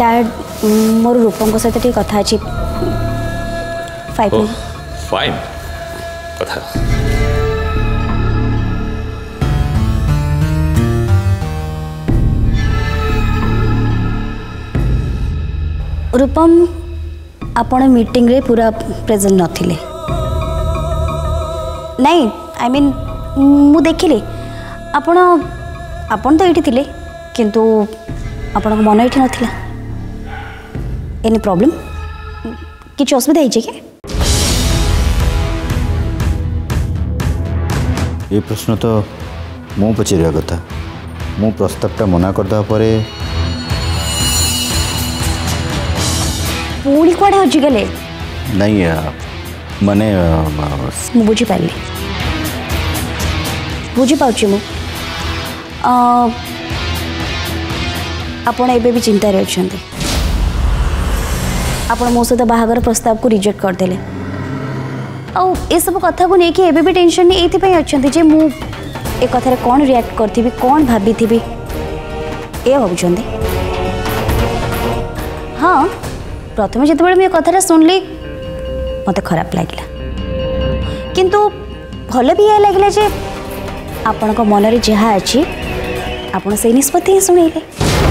Dad मोर रूपम सहित T कथा अछि 5 मिनट फाइन कथा रूपम आपण मीटिंग रे पूरा प्रेजेंट नथिले नहीं आई मीन मु देखिले आपण आपण तो एठी थिले किंतु आपण मन एठी नथिला एनी प्रॉब्लम किछ असुविधा है क्या ये प्रश्न तो मु पचारिया कथा मु प्रस्तावटा मना करदा परे पुणी कुआडे हजि गले नहीं माने मु बुझी पारली बुझी पाउची मु आपण एबे भी चिंता रे अछंती आपण मो सहित बाहागर प्रस्ताव को रिजेक्ट कर देले आउ ए सब कथा को लेके एबे भी टेंशन नहीं एथि पई अछंती जे मु ए कथा रे कोन रिएक्ट करथिबी कोन भाबिथिबी ए भाबुचंदी हाँ प्रथम जिते मुझे कथा शुणिली मत खराब लगे किंतु भल भी यह लगे जे आपण मन में जहाँ अच्छी आपण से निष्पत्ति शुणेले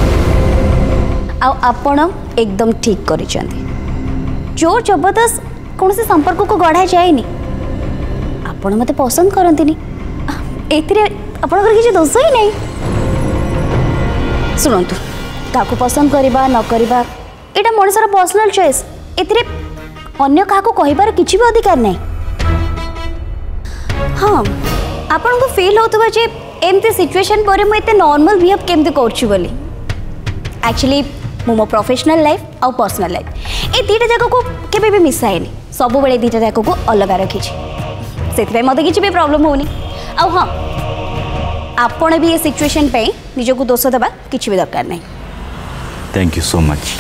आपण एकदम ठीक कर जोर जबरदस्त कौन से संपर्क को गढ़ा जाए आपण मत पसंद करती किसी दोष ही नहीं शुणु ताको पसंद करवा न करवा एटा मनुष्यर पर्सनल चॉइस एथिरे अन्य काहा को कहिबार किछि भी अधिकार नहीं हाँ आपन को फील होतबा जे एमते सिचुएशन पर मु एते नॉर्मल बिहेव केमते करछु बोली एक्चुअली मो प्रोफेशनल लाइफ और पर्सनल लाइफ ए दीटा जगह को केबे भी मिसाएनी सब बेले दीटा जगह को अलग रखी से मत किसी भी प्रॉब्लम होनी आ हाँ आपण भी ये सिचुएशन पे निज को दोष देवा किछि भी दरकार नहीं थैंक यू सो मच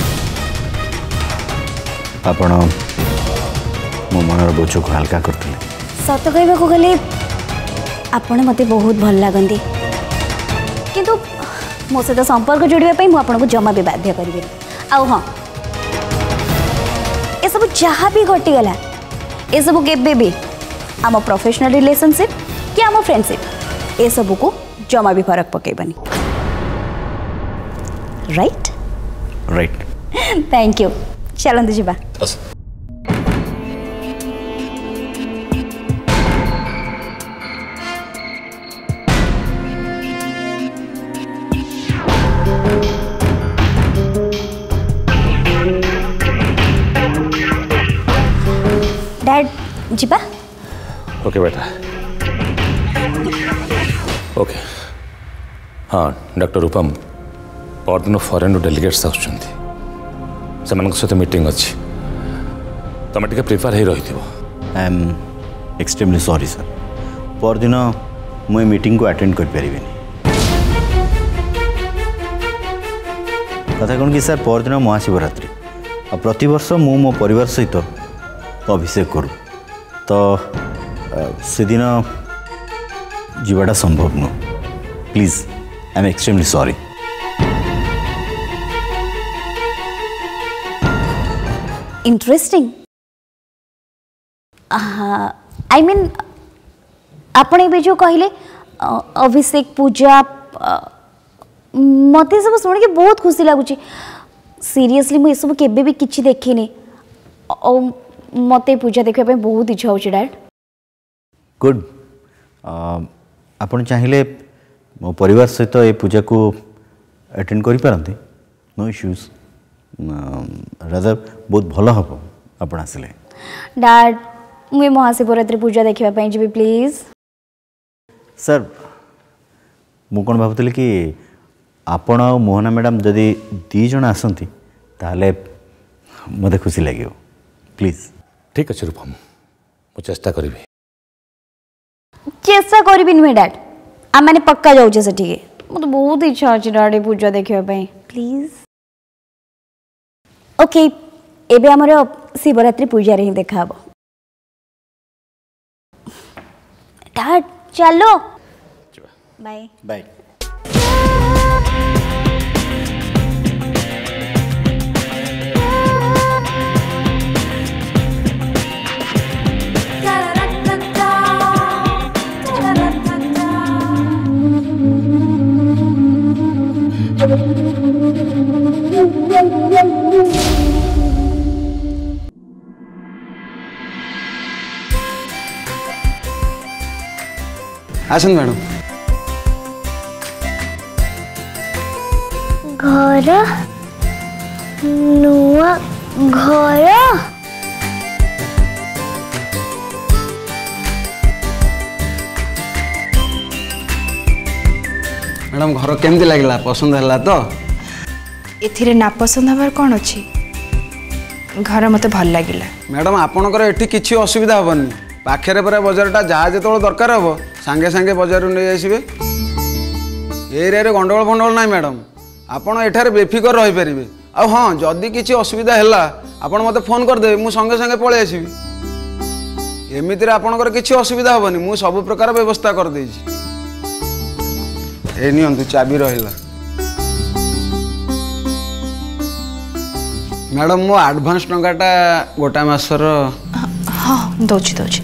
आपण मो मनर बोझ को हल्का करते सत कहवा को गले आपण मते बहुत भल लागंती किंतु मो सहित संपर्क जोड़ापी मुझे जमा भी बाध्य करी आउ हाँ ये सब जहाँ भी घटीगला ये सब केबे भी आम प्रोफेशनल रिलेशनशिप कि आम फ्रेंडशिप ये सब को जमा भी फरक पकेबनी राइट राइट थैंक यू चलते जीवा डैड जीवा ओके बेटा ओके हाँ डॉक्टर रूपम परदिन फॉरेन डेलीगेट्स आसुच्चंती सहित मीटिंग अच्छी तुम टे प्रिपेयर हो रही I am extremely sorry sir परदिन मुझे मीटिंग को अटेंड कर पारि कथा कौन कि सर परदिन महाशिवरात्रि आ प्रति वर्ष मु मो परिवार सहित अभिषेक करूँ तो से दिन जीवाटा संभव नुह please I am extremely sorry interesting I mean आपण ए जो कहले अभिषेक पूजा मत सब शुण के बहुत खुशी लगुच सीरियसली मुझे सब केबे भी किछि देखिनी मत पूजा देखा बहुत इच्छा हो डैड गुड आपण चाहिए मो परिवार सहित ये पूजा को अटेंड करि पारंती नो इश्यूज रादर बहुत भल हम आप आसिले डैड मुझे महाशिवरात्रि पूजा देखा जी प्लीज सर मु कौन भावुली कि आपण आ मोहना मैडम जदि दी जन आसती ताले मते खुशी लगे प्लीज ठीक अच्छे रूपम मु चेष्टा करी चेष्टा करी नुहे डैड आम मैंने पक्का जाऊे से मत बहुत इच्छा अच्छी डैड पूजा देखा प्लीज ओके एबे हमर शिवरात्रि पूजा रे ही देखा डैड चलो बाय बाय आसन मैडम घर नुआ घर मैडम घर केमती लगला पसंद है तो एथिरे नापसंद हमार कौन अच्छी घर मते भल लगिला। मैडम आपणकर एठी किछि असुविधा हेबनी पाखरे परा बजारटा जहाँ जो दरकार हे सांगे सांगे बजार नहीं आसबे एरिया रे गंडगोल फंडगोल ना मैडम आपड़ एठार बेफिकर रही पारे आ हाँ जदि किछि असुविधा है आपड़ मते फोन करदे मु संगे संगे पळे आसबि एमिति रे आपणकर किछि असुविधा हेबनी मु सब प्रकार व्यवस्था कर देछि ए नियंतु चाबी रहिला मैडम मो एडवांस टंकाटा गोटा मासर हाँ दौची दौची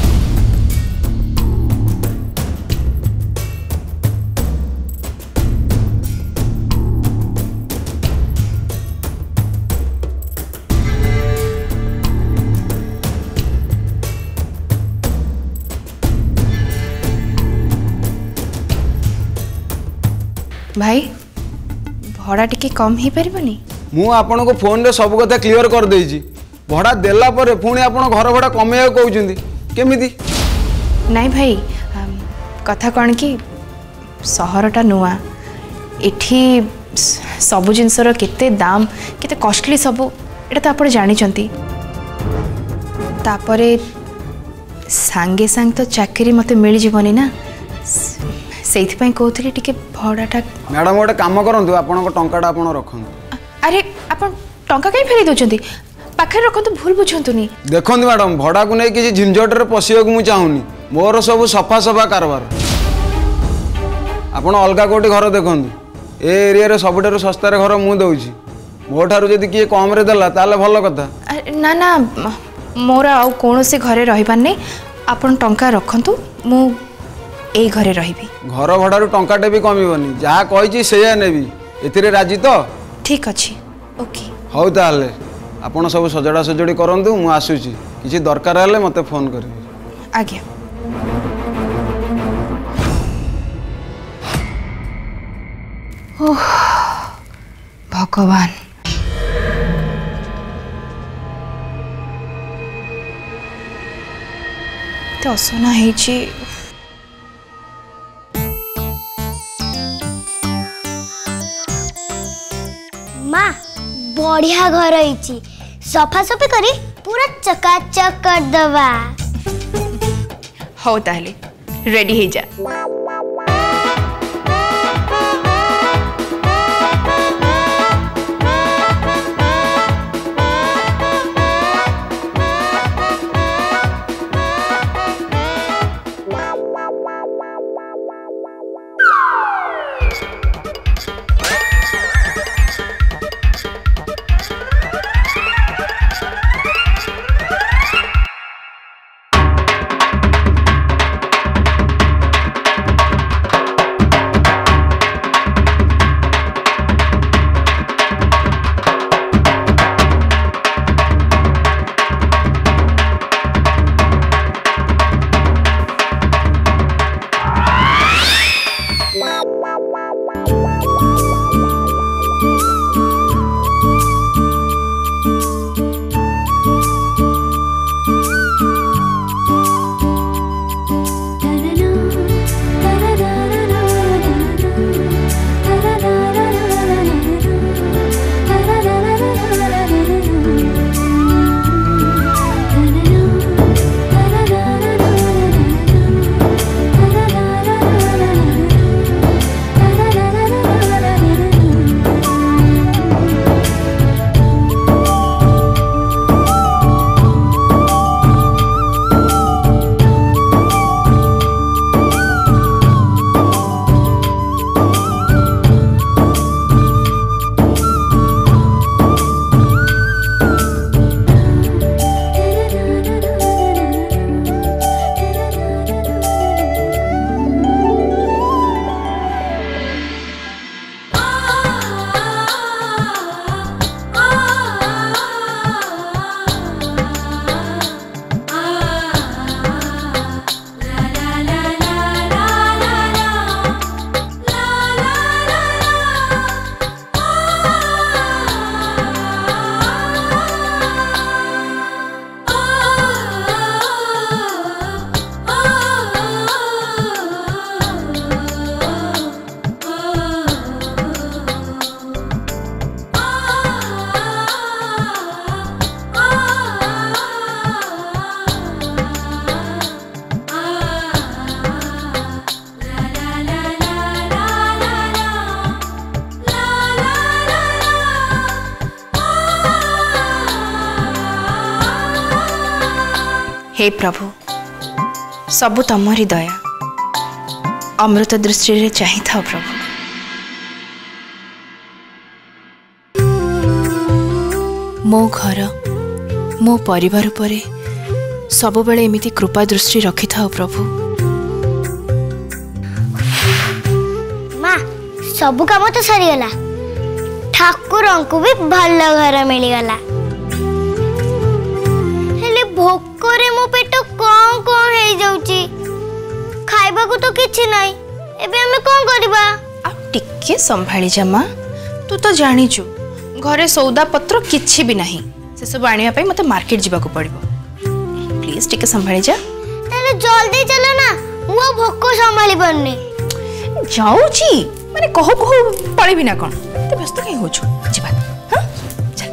भाई भड़ा टिके कम ही परिबनी मु आपन को फोन रे सब कथा क्लियर कर देछि भड़ा देला परे पुणी आपन घर भड़ा कमेया कहउछंदी केमिति नहीं भाई कथा कौन कि सहरटा नुआ एठी सबु जिनसर केते दाम केते कॉस्टली सबु एटा तो आपण जानिचंती तापरे सांगे सांग तो चाकरी मते मिल जीवनी ना सेइथि कहूली टिके भड़ाटा मैडम गोटे काम करंतु आपन को टंकाटा आपन रखंतु अरे आपण टंका कहीं फेरी दउचंती पाखे रखंतु भूल बुझंतुनी देखंतु मैडम भड़ा को नै किछि झिंझट रे पसियक मु चाहुनी मोर सब सफा सफा कारबार आपन अलगा कोटी घर देखंतु ए एरिया रे सबठारु सस्ता रे घर मु दउछि मो ठारु जदि किए कम रे देला ताले भलो कथा ना ना मोर आउ कोनोसी घरे रहिबार नै आपण टंका रखंतु मु एई घरे रहिबी घर भड़ारू टंकाटे भी कमिबनी जहाँ कही से नेबी एथिरे राजी तो ठीक अच्छी ओके हौ ताले आपण सब सजड़ा सजड़ी करंतु मु आसुची किछि दरकार हेले मते फोन करिवे आज्ञा ओह भगवान तो असना हेची माँ बढ़िया घर होइची सफा सफी करी पूरा चकाचक कर दवा हो ताले रेडी हे जा हे प्रभु सबु तमरी दया अमृत दृष्टि रे चाहि था प्रभु। मो घर मो परिवार परे सब बेले एमिति कृपा दृष्टि रखि था प्रभु। माँ सब काम तो सरीगला ठाकुर को भी भल घर मिलगला हेले भोकरे मो पेट कौन कौन हो जाउची खाइबा को तो किछि नाही एबे हमें कौन करबा। आ टिके संभाली जा माँ तू तो जानिचु घरे सौदा पत्र किछि भी नहीं से सब आनिया पई मते मार्केट जीवा को पड़िबो प्लीज टिके संभाली जा। ताले जल्दी चलो ना मु भोक संभाली परनी जाऊची माने कहू कहू पळिबी ना कोन ते व्यस्त कहीं होछु जीवा हां चल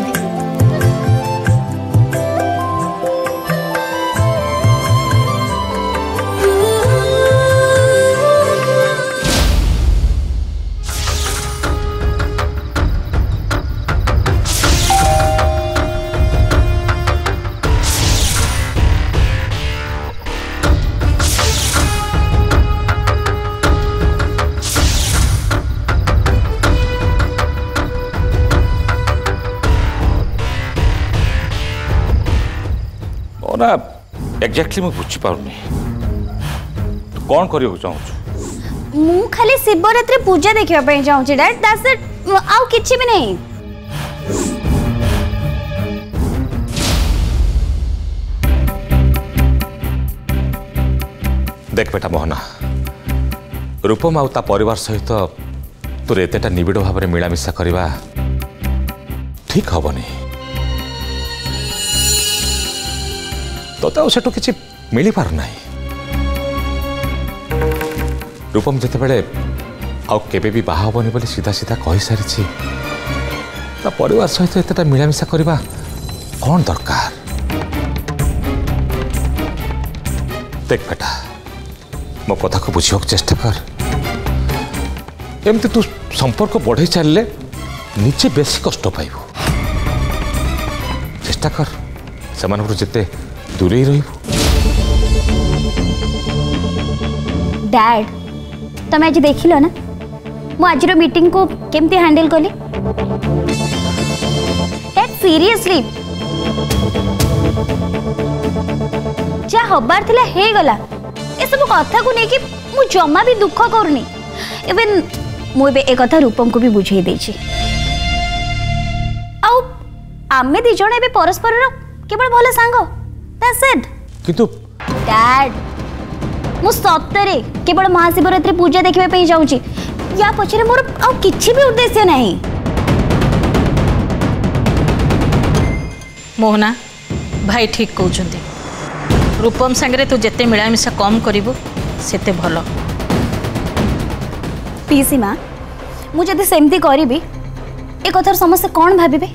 ना एग्जैक्टली मैं बुझी पारुनी तू कौन करियो चाहू मु खाली शिवरात्रि पूजा देखिबा पई चाहू छी डैड दैट्स इट आउ किछि भी नहीं। देख बेटा मोहना रूपम आउ ता परिवार सहित तोर एतेटा निबिड़ भाव में मिलामिशा करवा ठीक हबनी तो सेठू किसी मिल पार ना रूपम जिते बड़े आउ केबे भी बाहा हबनी बोली सीधा सीधा कही सारी परिवार सहित एतेटा मिलामिशा करवा कौन दरकार। देख बेटा मो कथा को बुझा चेष्टा कर एमती तू संपर्क बढ़े चलले निजे बेसी कष्ट पाइबू चेष्टा कर से जिते दूरे ही रहिबू। डैड तमे आज देखिलो ना मु आज मीटिंग को केमती हैंडल कली डैड सीरियसली जा हबार थिला हे गला ए सब कथा को नेकी मु जम्मा भी दुख करनी इवन मु बे ए कथा रूपम को भी बुझाई देछि आउ आमे दी जण एबे परस्पर केवल भले सांग दैट्स इट। किंतु डैड मु सप्तरे केवल महाशिवरात्रि पूजा देखिबा पई जाउची या पछरे मोर आ किछि भी उद्देश्य नहीं। मोहना भाई ठीक कहउचंती रूपम संगे तू जेते मिलामिशा कम करिवो सेते भलो। पीसी माँ मु जदि सेमती करिबी ए कथार समस्त कौन भाबिबे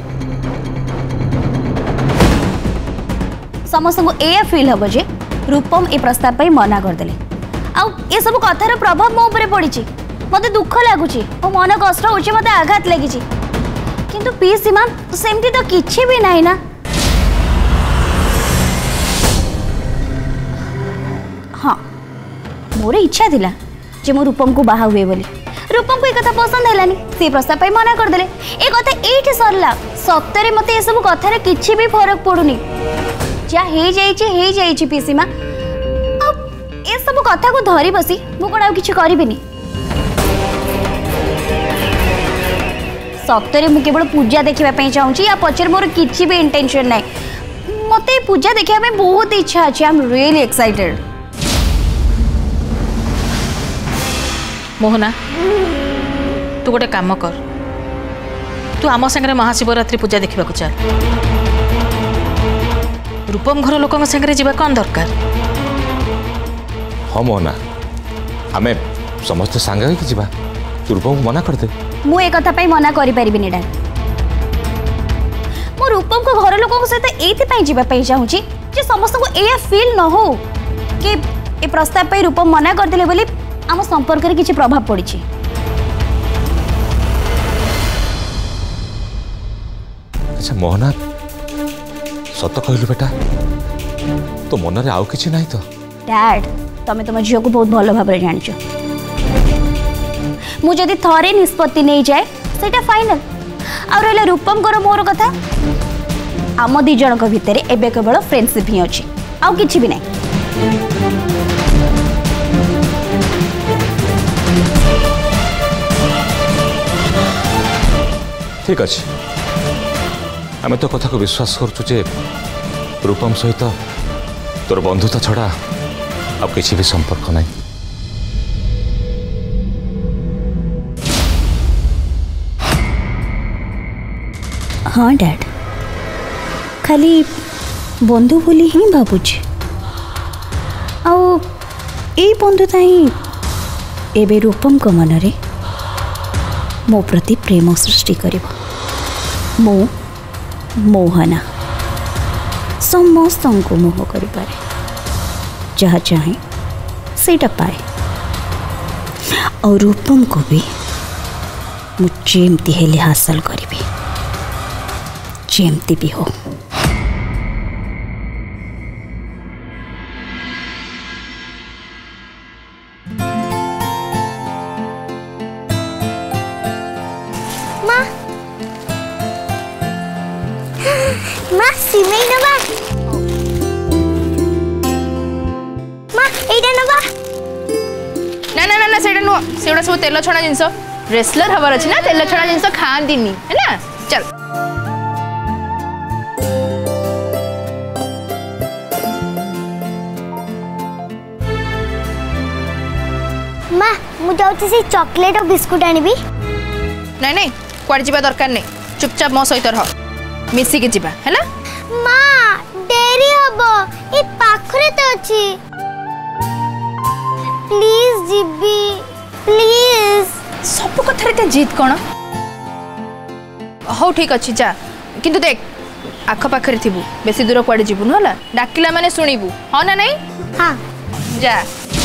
समस्त को ए फील हम जे रूपम ए प्रस्ताव पर मना करदेले आउ ए सब कथार प्रभाव मो ऊपर पड़ी मत दुख लगुच मो मन कष्ट हो मत आघात लगी किंतु पीसी माँ सेमती तो किछि भी नहीं ना। हाँ मोर इच्छा थिला जे मो रूपम को बाहा हुए बोली रूपम को एक कथा पसंद हैलानी से प्रस्ताव पर मना करदेले ए कथा एठी सरला सप्तरे मते ए सब कथार किछि भी फरक पड़ुनी जा हे जाइछि पीसी माँ अब ए सब कथा को धरी बसी मु कोन आ किछि करिबिनी सप्तरे मु केवल पूजा देखिबा पई चाहूची या पछर मोर किछि भी इंटेंशन नै मते पूजा देखिबा में बहुत इच्छा अछि I am really excited. Mohana तू गोटे काम कर तू आम संगे महाशिवरात्रि पूजा देखा चल रूपम घर लोक संगे जावा कौन दरकार। हाँ मोहना आमे समस्त सांग होइकि जीवा तू रूपम को मना कर दे। मु ए कथा पई मना करि परिबिनी डैड मु रूपम को घर लोक सहित एथि पई जीवा पई चाहूची जे समस्त को ए फील न हो कि ए प्रस्ताव पई रूपम मना कर देले बोली आम संपर्क रे किछि प्रभाव पड़ी। अच्छा मोहना सत कहलु बेटा तो मन रे आउ किछि नाही तो डैड तमें तुम झील को बहुत भल भाव जान मु जदि थरे निष्पत्ति नहीं जाए सेटा फाइनल आ रहा रूपम कर मोर कथा आम दी जन भितर एबे केवल फ्रेंडशिप ही अच्छी आउ किछि भी नहीं ठीक अच्छे आम तो कथा को विश्वास करुचु जे रूपम सहित तोर बंधुता छड़ा अब किसी भी संपर्क नहीं हाँ डैड खाली बंधु बोली ही भावुची आउ ए बंधुता ही एबे रूपम को मनरे मो प्रति प्रेम सृष्टि करिबो मो मोहना समस्त को मोह करि पारे जहाँ चाहे सेटा पाए और रूपम को भी मु जेमती हेले हासिल करिबी जेमती भी हो माँ सिमेई नबा माँ एटा नबा ना ना ना ना सेटा नु सेटा सब तेल छणा जिंस रेसलर हवर अछि ना तेल छणा जिंस खांदिनी है ना चल माँ मु जाउछि से चॉकलेट और बिस्कुट आनिबी नहीं नहीं कुआडे जीवा दरकार नहीं चुपचाप मो सहित रह मिसी के जीवा है ना माँ डेरी हबो ए पाखरे तो अछि प्लीज जीबी प्लीज सब कथारे ते जीत कोन हो ठीक अछि जा किंतु देख आख पाखरे थिबू बेसी दूर कुआडे जीवु न होला डाकिला माने सुनिबू हो ना नहीं हां जा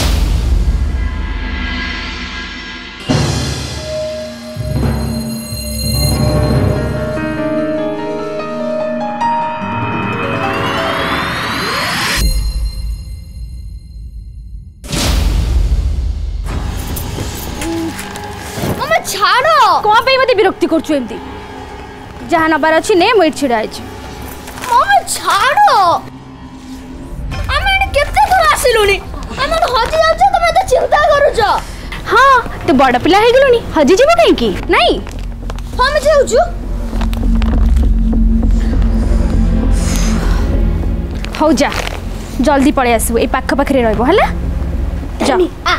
छाड़ो कौन पे मते विरक्ति करछु एमती जहां नबार अछि ने मोइट छिड़ा अछि मम्मी छाड़ो आमे केते दूर आसिलुनी हमर हजी जाउछ तमे तो चिंता करूछ हां तो बड़ पिला हे गेलुनी हजी जीवो नहीं की नहीं हम जाउछु हो जा जल्दी पळे आसु ए पाख पाखरे रहबो हला जा आ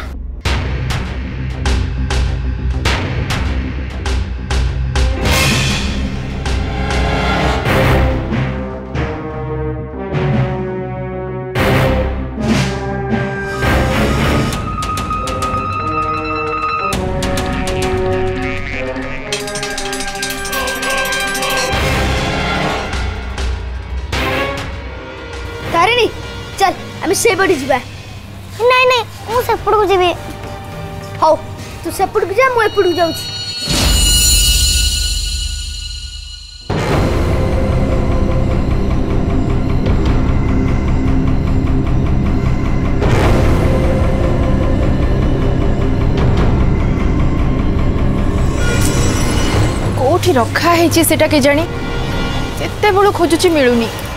तारिणी चल आमे से बड़ी जीवा नहीं नहीं मु सेपड़ को जेबे हो तू सेपड़ को जा मु एपड़ को जाउछ कोठी रखा है सेटा के जानी एते बड़ खोजुची मिलुनी